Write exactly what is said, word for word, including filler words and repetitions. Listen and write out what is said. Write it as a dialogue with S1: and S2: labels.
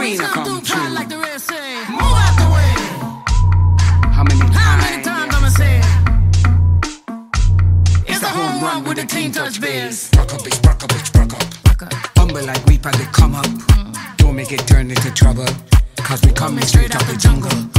S1: dream
S2: come
S1: come
S2: through,
S1: true.
S2: like the rest say. Move out the way.
S1: How many times?
S2: How many times I'ma say it? It's a home run with the team touch biz.
S1: Rock up, bitch, rock up, bitch, rock up. Humble like we probably come up. Don't make it turn into trouble. Cause we coming straight out the jungle.